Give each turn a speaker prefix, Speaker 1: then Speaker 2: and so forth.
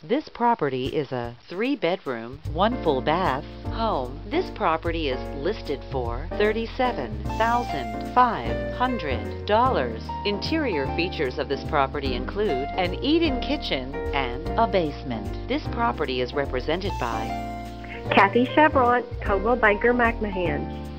Speaker 1: This property is a 3-bedroom, 1 full bath home. This property is listed for $37,500. Interior features of this property include an eat-in kitchen and a basement. This property is represented by
Speaker 2: Kathy Chevron, Coldwell Banker McMahan.